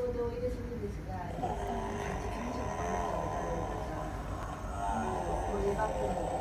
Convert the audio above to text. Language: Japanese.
労働を入れするんですが、事務所の方にもうこればっかり